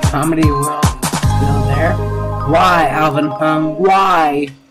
Comedy World still there? Why, Alvin Hung? Why?